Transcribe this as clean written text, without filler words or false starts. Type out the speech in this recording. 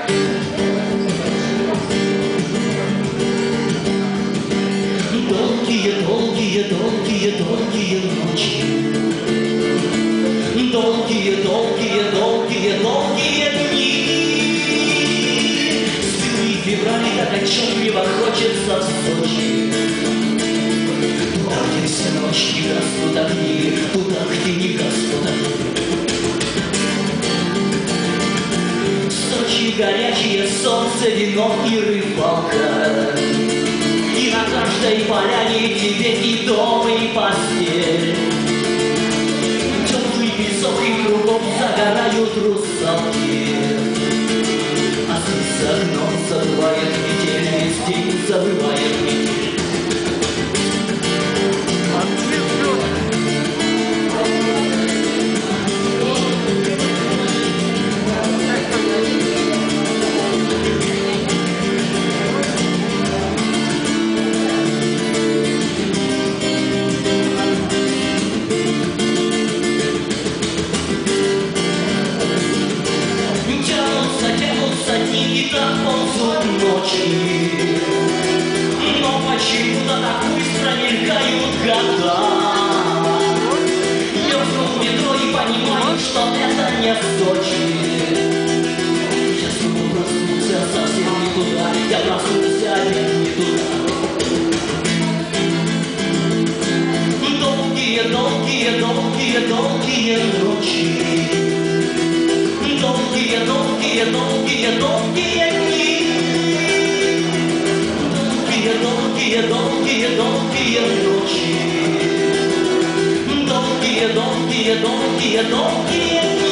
Долгие ночи, долгие дни. Стылый февраль, как о чем-либо хочется в Сочи. Туда, где все ночи гаснут огни, туда, где не гаснут огни. В Сочи горячее солнце, вино и рыбалка. И на каждой поляне тебе и дом, и постель. Теплый песок и кругом загорают русалки. А здесь за окном забывает метель, весь день забывает метель. Дни и так ползут ночи, но почему-то так быстро мелькают года. Я в метро и понимаю, что это не в Сочи. Я снова проснулся совсем не туда, я проснулся опять не туда. Долгие ночи, долгие дни. Долгие ночи. Долгие дни.